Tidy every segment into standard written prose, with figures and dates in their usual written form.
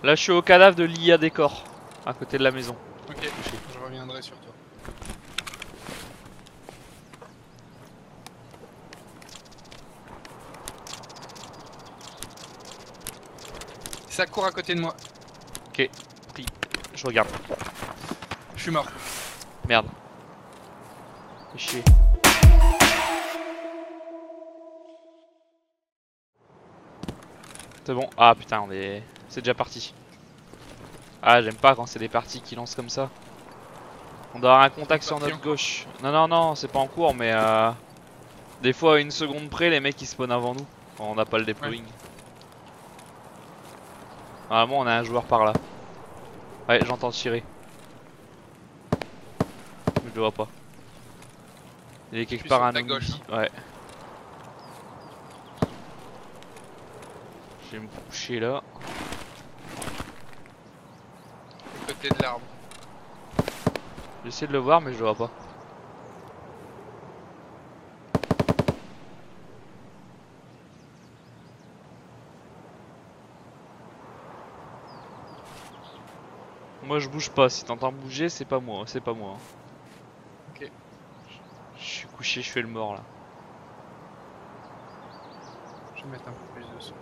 Là je suis au cadavre de l'IA décor, à côté de la maison. Ok, je reviendrai sur toi. Ça court à côté de moi. Ok, pris. Je regarde. Je suis mort. Merde. Fais chier. C'est bon. Ah putain, on est... C'est déjà parti. Ah, j'aime pas quand c'est des parties qui lancent comme ça. On doit avoir un contact sur notre gauche. Non, non, non, c'est pas en cours, mais des fois à une seconde près, les mecs ils spawnent avant nous. Quand on n'a pas le deploying. Ouais. Normalement, on a un joueur par là. Ouais, j'entends tirer. Mais je le vois pas. Il est quelque part à nous. Gauche, hein. Ouais. Je vais me coucher là. À côté de l'arbre. J'essaie de le voir mais je le vois pas. Moi je bouge pas, si t'entends bouger c'est pas moi, c'est pas moi. Ok. Je suis couché, je fais le mort là. Je vais mettre un peu plus de son.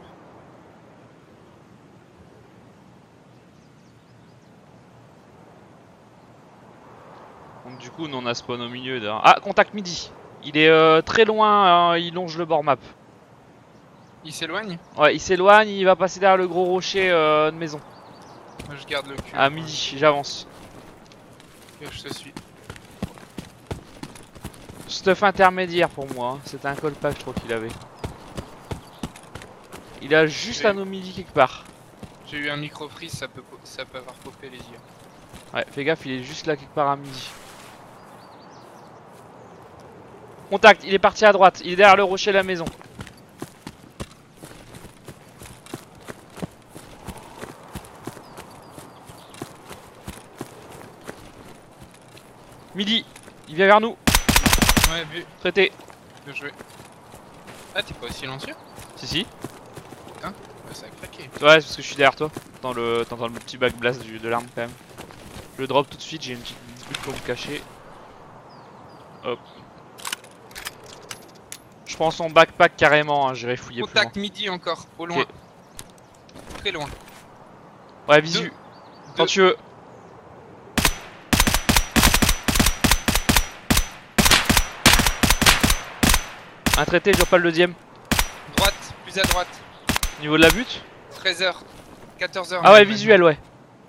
Donc du coup nous on a spawn au milieu d'un... Ah, contact midi. Il est très loin, il longe le bord map. Il s'éloigne? Ouais, il s'éloigne, il va passer derrière le gros rocher de maison. Moi je garde le cul. À midi, j'avance. Je te suis. Stuff intermédiaire pour moi, hein. C'était un call pack je crois qu'il avait. Il a juste à nos midi quelque part. J'ai eu un micro freeze, ça peut avoir popé les yeux. Ouais, fais gaffe, il est juste là quelque part à midi. Contact, il est parti à droite, il est derrière le rocher de la maison. Midi, il vient vers nous. Ouais, vu. Traité. Bien joué. Ah, t'es pas aussi silencieux? Si. Putain, bah, ça a craqué. Ouais, c'est parce que je suis derrière toi. T'entends le petit back blast de l'arme quand même. Je le drop tout de suite, j'ai une petite butte pour me cacher. Hop. Je prends son backpack carrément, hein, j'irai fouiller plus loin. Contact midi encore, au loin. Okay. Très loin. Ouais, visu. Quand tu veux. Un traité, je vois pas le deuxième. Droite, plus à droite. Niveau de la butte 13h, 14h. Ah ouais, visuel, ouais.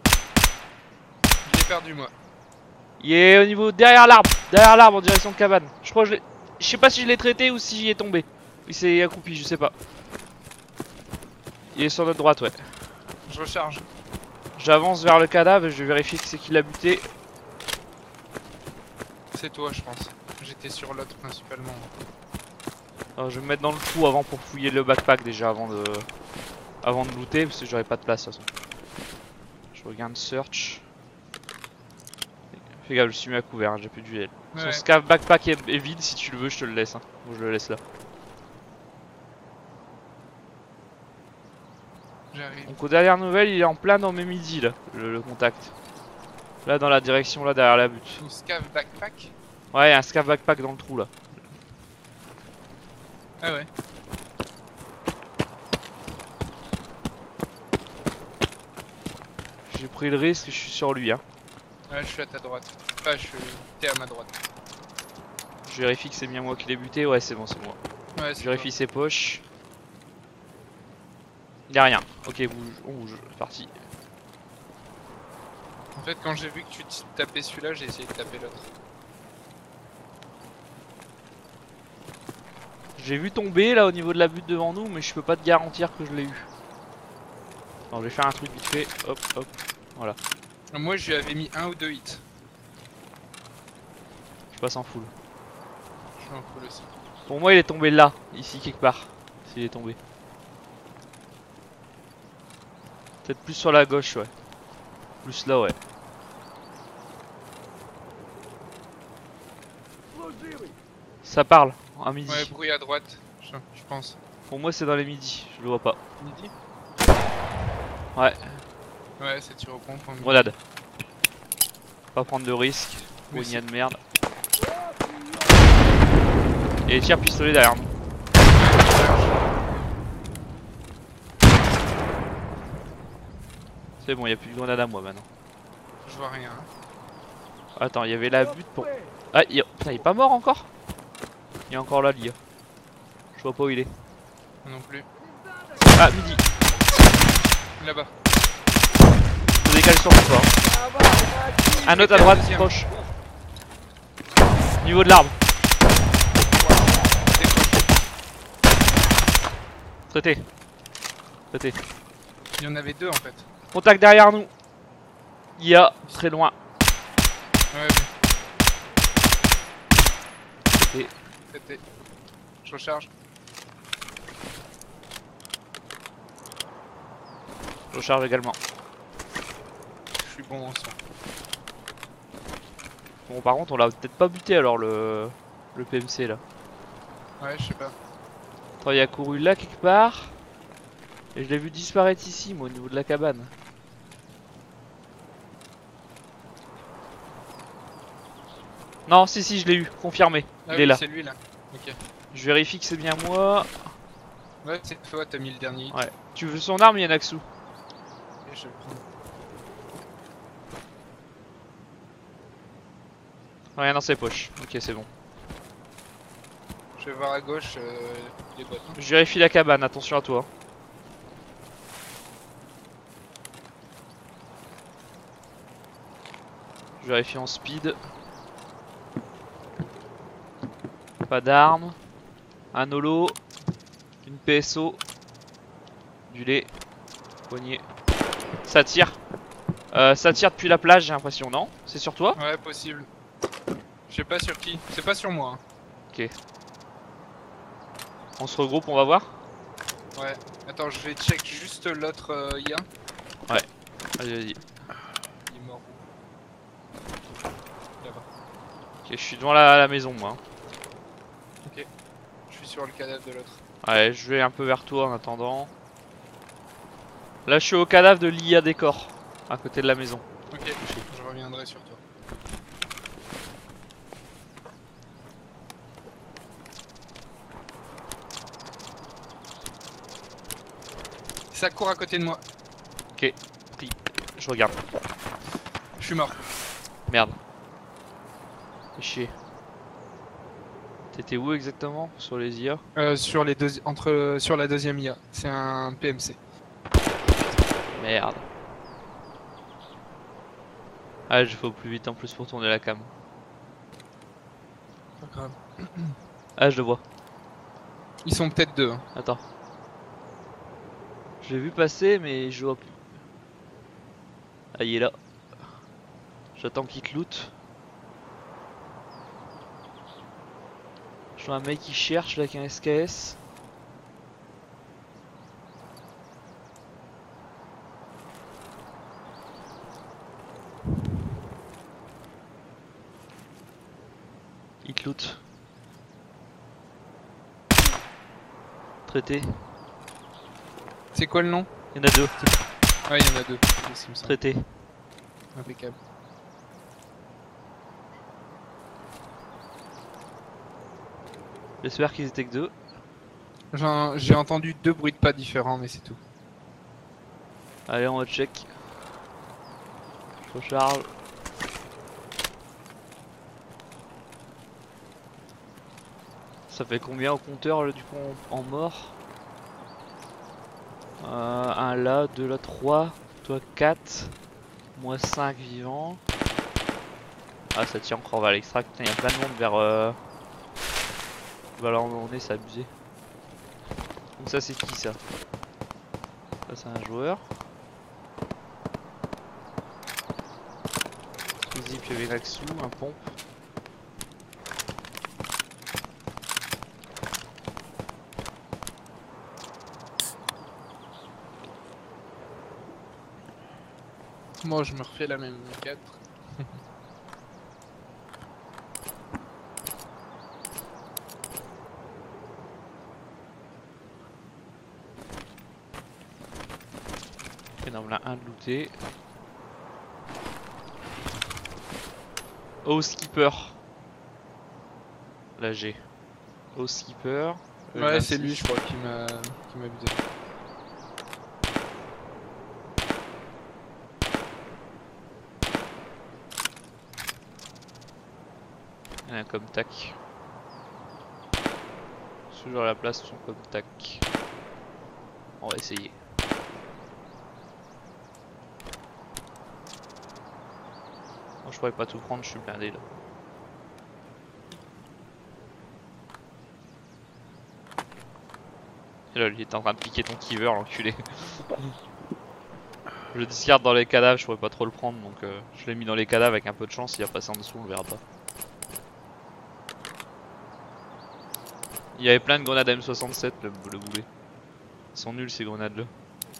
Je l'ai perdu moi. Il est au niveau derrière l'arbre en direction de cabane. Je crois que je sais pas si je l'ai traité ou si j'y est tombé. Il s'est accroupi, je sais pas. Il est sur notre droite, ouais. Je recharge. J'avance vers le cadavre et je vais vérifier que c'est qui l'a buté. C'est toi, je pense. J'étais sur l'autre principalement. Alors, je vais me mettre dans le trou avant pour fouiller le backpack déjà avant de looter parce que j'aurais pas de place de toute façon. Je regarde search. Fais gaffe, je suis mis à couvert, hein, j'ai plus de duel. Son scav backpack est vide, si tu le veux je te le laisse. Hein. Bon, je le laisse là. J'arrive. Donc aux dernières nouvelles il est en plein dans mes midis là, le contact. Là dans la direction là derrière la butte. Une scav backpack? Ouais, un scav backpack dans le trou là. Ah ouais. J'ai pris le risque, je suis sur lui hein. Ouais, je suis à ta droite. Enfin, t'es à ma droite. Je vérifie que c'est bien moi qui l'ai buté, ouais c'est bon, c'est moi. Ouais, Je vérifie ses poches. Y'a rien. Ok, bouge, on bouge, c'est parti. En fait, quand j'ai vu que tu tapais celui-là, j'ai essayé de taper l'autre. J'ai vu tomber là au niveau de la butte devant nous, mais je peux pas te garantir que je l'ai eu. Alors je vais faire un truc vite fait, hop hop, voilà. Moi, je lui avais mis 1 ou 2 hits. Je passe en full. Je suis en full aussi. Pour moi il est tombé là, ici quelque part. S'il est tombé. Peut-être plus sur la gauche, ouais. Plus là, ouais. Ça parle, à midi. Ouais, bruit à droite, je pense. Pour moi c'est dans les midis, je le vois pas. Midi? Ouais. Ouais, c'est tir au pompe. Grenade. Pas prendre de risques. Mais Bougna de merde. Et tir pistolet derrière nous. C'est bon, y a plus de grenade à moi maintenant. Je vois rien. Attends, il y avait la butte pour. Ah, putain, il est pas mort encore? Il est encore là, l'IA. Je vois pas où il est. Non plus. Ah, midi. Là-bas. Faut décaler sur toi. Un autre à droite, proche. Niveau de l'arbre. Traité. Traité. Il y en avait deux en fait. Contact derrière nous. IA, très loin. Ouais, Traité. Traité. Je recharge. Je recharge également. Je suis bon en son. Bon, par contre, on l'a peut-être pas buté alors le PMC là. Ouais, je sais pas. Attends, il a couru là quelque part. Et je l'ai vu disparaître ici, moi, au niveau de la cabane. Non, si, je l'ai eu, confirmé. Ah Il oui, est là. c'est lui là. Ok. Je vérifie que c'est bien moi. Ouais, c'est toi, t'as mis le dernier hit. Ouais. Tu veux son arme, Yanaxu? Et je le prends. Rien dans ses poches. Ok, c'est bon. Je vais voir à gauche les boîtes. Je vérifie la cabane, attention à toi. Je vérifie en speed. Pas d'armes. Un holo. Une PSO. Du lait. Poignée. Ça tire. Ça tire depuis la plage, j'ai l'impression, non? C'est sur toi? Ouais, possible. Je sais pas sur qui. C'est pas sur moi. Ok. On se regroupe, on va voir. Ouais. Attends, je vais check juste l'autre IA. Vas-y. Il est mort où? Là-bas. Ok, je suis devant la maison, moi. Je suis sur le cadavre de l'autre. Ouais, je vais un peu vers toi en attendant. Là, je suis au cadavre de l'IA décor, à côté de la maison. Ok, je reviendrai sur toi. Ça court à côté de moi. Ok, pris. Je regarde. Je suis mort. Merde. Fais chier. T'étais où exactement? Sur les IA? Sur les deux, sur la deuxième IA. C'est un PMC. Merde. Ah, je fais au plus vite en plus pour tourner la cam. Pas grave. Ah, je le vois. Ils sont peut-être deux. Hein. Attends. Je l'ai vu passer, mais je vois plus. Ah, il est là. J'attends qu'il te loot. Je vois un mec qui cherche là avec un SKS. Il te loot. Traité. C'est quoi le nom? Il y en a deux. Ouais, il y en a deux. C'est ce qui me semble. Traité. Impeccable. J'espère qu'ils étaient que deux. J'ai entendu deux bruits de pas différents, mais c'est tout. Allez, on va check. Je recharge. Ça fait combien au compteur du coup en mort? Un là, deux là, 3, toi 4, moi 5 vivants. Ah, ça tire encore vers l'extract. Putain, il y a plein de monde vers là où on est, c'est abusé. Donc ça c'est qui ça? Ça c'est un joueur. Easy, puis il y avait Naxu, un pompe. Moi, je me refais la même 4. Et non, là un de looté. Oh skipper. Là j'ai. Oh skipper. Ouais, c'est lui, je crois, qui m'a buté. Il y a un comme tac. Toujours à la place sont comme tac. On va essayer. Moi je pourrais pas tout prendre, je suis blindé là. Et là il est en train de piquer ton kiver l'enculé. Je le discarde dans les cadavres, je pourrais pas trop le prendre donc je l'ai mis dans les cadavres avec un peu de chance, il va passer en dessous, on le verra pas. Il y avait plein de grenades M67 le boulet. Ils sont nuls ces grenades là.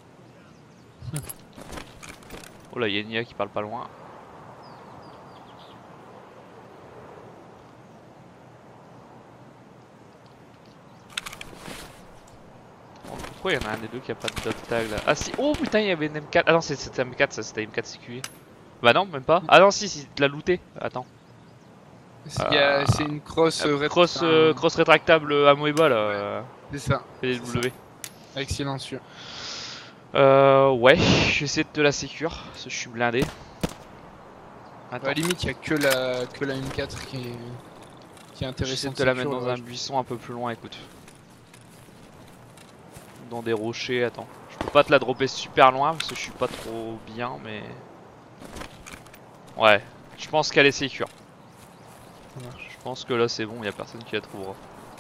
Oh là, il y a une IA qui parle pas loin. Oh, pourquoi il y en a un des deux qui a pas de dot tag là? Ah si, oh putain, il y avait une M4. Ah non, c'était M4, ça c'était M4 CQI. Bah non, même pas. Ah non, si, de la looté. Attends. C'est une cross cross rétractable Amoeba là. C'est ça. PDW. Avec silencieux. Ouais, j'essaie de te la sécure, parce que je suis blindé. Attends. À la limite, il n'y a que la M4 qui est intéressante. J'essaie de te la mettre dans un buisson un peu plus loin, écoute. Dans des rochers, attends. Je peux pas te la dropper super loin parce que je suis pas trop bien, mais... Ouais, je pense qu'elle est sécure. Je pense que là c'est bon, y a personne qui la trouvera.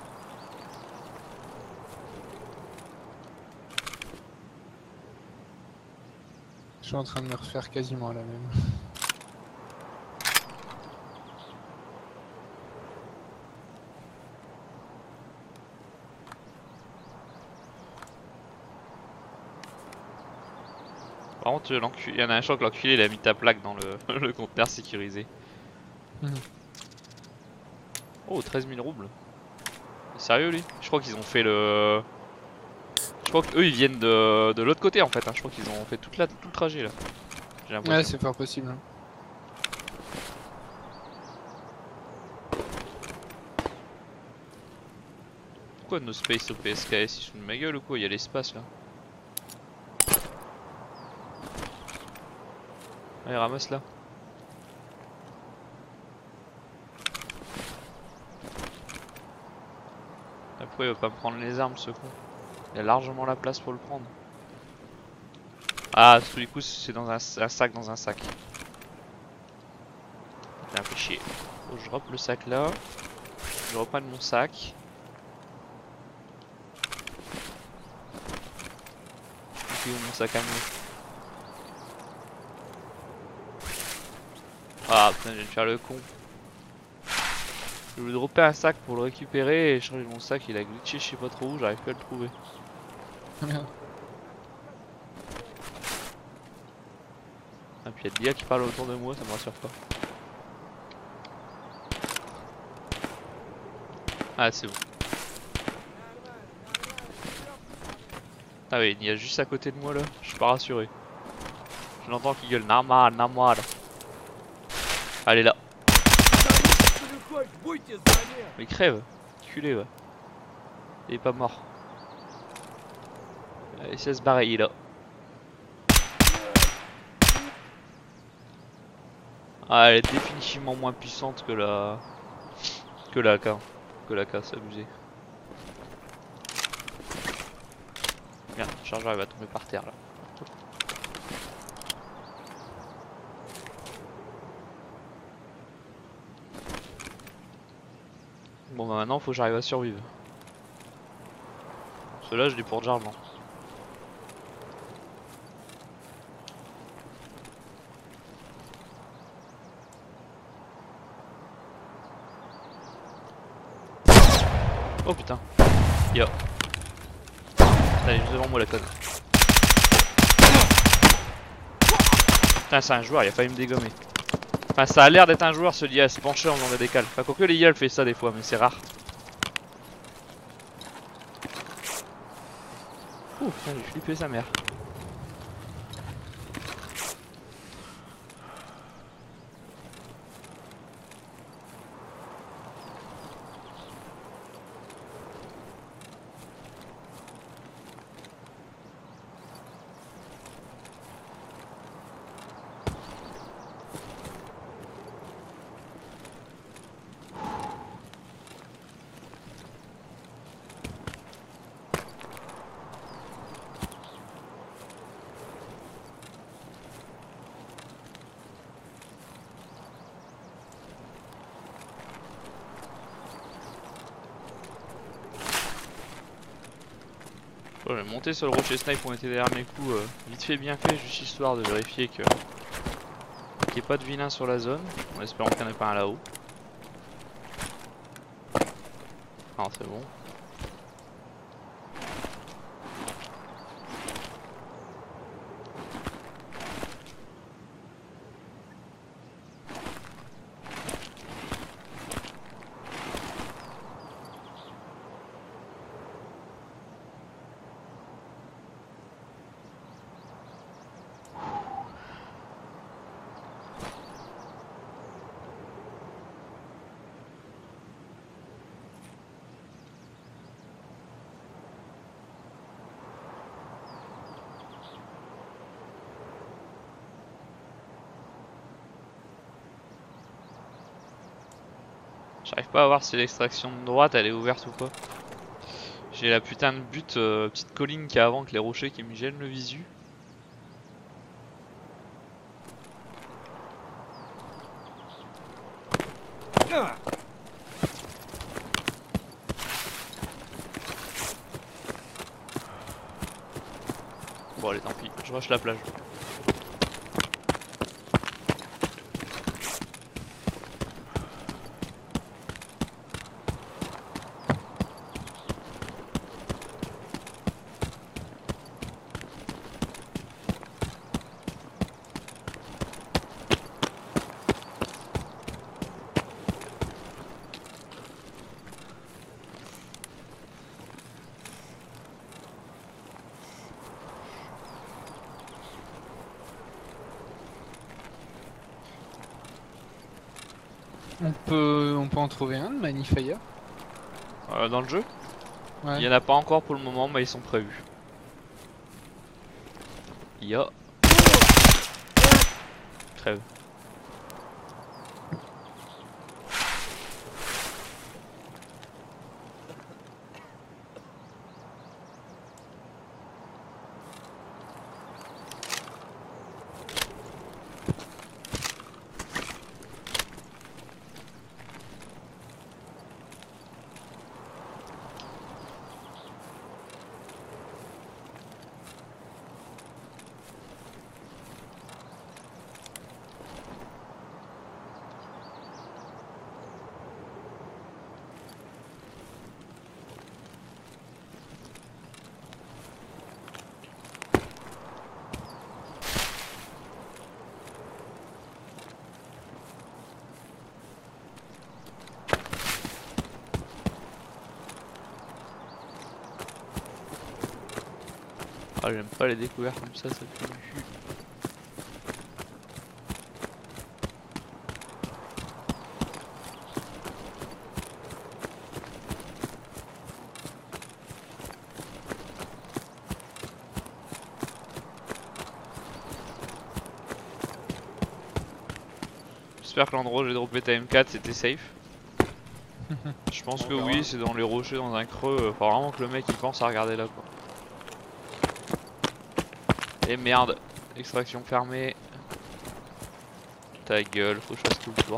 Je suis en train de me refaire quasiment à la même. Par contre, il y en a un choc, l'enculé il a mis ta plaque dans le conteneur sécurisé. Oh, 13 000 roubles. Sérieux lui? Je crois qu'ils ont fait le... Je crois qu'eux ils viennent de l'autre côté en fait, hein. Je crois qu'ils ont fait tout le trajet là. Ouais, c'est fort possible. Hein. Pourquoi No Space au PSKS? Ils sont de ma gueule ou quoi? Il y a l'espace là. Allez, ramasse là. Après il va pas me prendre les armes ce con. Il y a largement la place pour le prendre. Ah, du coup c'est dans un sac dans un sac. Bien fait chier. Faut que je drop le sac là. Je reprenne mon sac. C'est où mon sac à moi? Ah putain, je viens de faire le con. Je voulais dropper un sac pour le récupérer et changer mon sac, il a glitché je sais pas trop où, j'arrive plus à le trouver. Ah puis il y a de l'IA qui parle autour de moi, ça me rassure pas. Ah c'est bon. Ah oui, il y a juste à côté de moi là, je suis pas rassuré. Je l'entends qui gueule Nama, Nama là. Allez là. Mais crève, culé va. Il est pas mort. Allez, ça se barrer, il est là. Ah, elle est définitivement moins puissante que la AK. Que la K, c'est abusé. Merde, le chargeur il va tomber par terre là. Bon bah maintenant faut que j'arrive à survivre. Ceux-là je l'ai pour Jarvan. Oh putain. Yo. Elle est juste devant moi la conne. Putain c'est un joueur, il a failli me dégommer. Enfin ça a l'air d'être un joueur ce lié à se pencher en faisant des décales. Enfin quoique les IA elle fait ça des fois mais c'est rare. Ouh putain j'ai flippé sa mère. Je vais monter sur le rocher snipe où on était derrière mes coups, vite fait bien fait, juste histoire de vérifier qu'il n'y ait pas de vilain sur la zone, en espérant qu'il n'y en ait pas un là-haut. Ah c'est bon. J'arrive pas à voir si l'extraction de droite elle est ouverte ou pas. J'ai la putain de butte, petite colline qui est avant que les rochers qui me gênent le visu. Bon allez tant pis, je rush la plage. On peut en trouver un de Magnifier. Dans le jeu, Ouais. il y en a pas encore pour le moment mais ils sont prévus. Ya. Crève. Ah j'aime pas les découvertes comme ça fait du cul. J'espère que l'endroit où j'ai droppé ta M4 c'était safe. Je pense que oui, c'est dans les rochers, dans un creux. Faut vraiment que le mec il pense à regarder là quoi. Et merde, extraction fermée. Ta gueule, faut que je fasse tout le tour.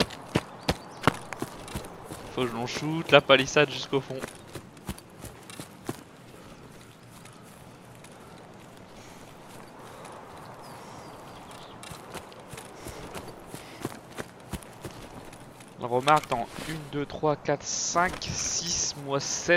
Faut que je l'en shoot la palissade jusqu'au fond. Remarque dans 1, 2, 3, 4, 5, 6, moi 7.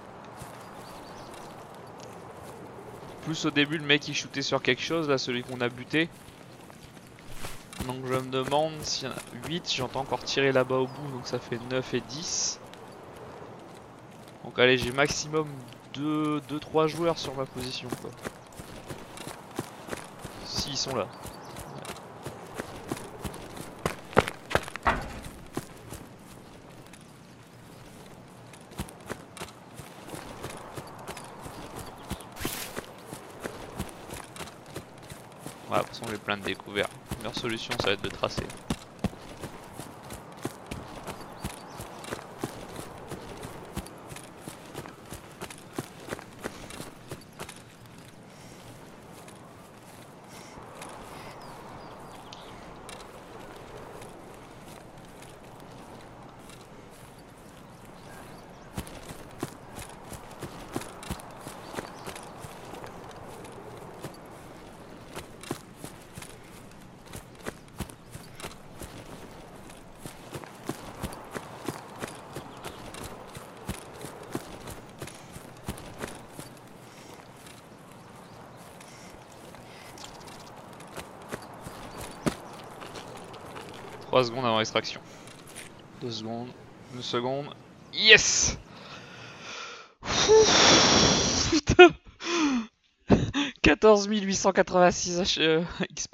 Plus au début le mec il shootait sur quelque chose, là celui qu'on a buté. Donc je me demande s'il y en a 8, j'entends encore tirer là-bas au bout, donc ça fait 9 et 10. Donc allez, j'ai maximum 2-3 joueurs sur ma position quoi. S'ils sont là. Voilà, de toute façon j'ai plein de découvertes. Leur solution ça va être de tracer. 3 secondes avant extraction. 2 secondes. 1 seconde. Yes. Putain. 14 886 XP.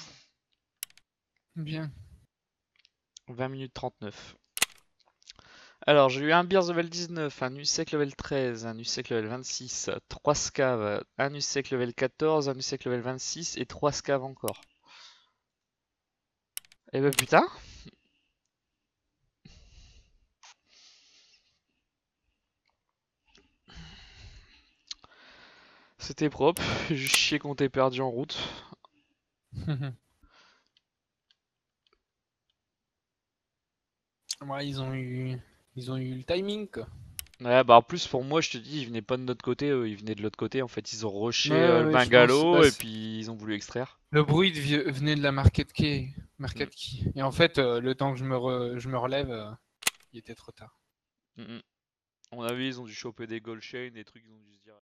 Bien. 20 minutes 39. Alors, j'ai eu un Beers level 19, un Nusec level 13, un Nusec level 26, 3 scaves, un Nusec level 14, un Nusec level 26 et 3 scaves encore. Eh ben putain. C'était propre, juste chier qu'on t'ait perdu en route. Ouais, ils ont eu le timing quoi. Ouais, bah en plus pour moi, je te dis, ils venaient pas de notre côté, eux, ils venaient de l'autre côté. En fait, ils ont rushé Ouais, le ouais, je pense. bungalow Bah, et puis ils ont voulu extraire. le bruit venait de la market key. Market key. Et en fait, le temps que je me relève, il était trop tard. À mon avis, ils ont dû choper des gold chains, des trucs, ils ont dû se dire.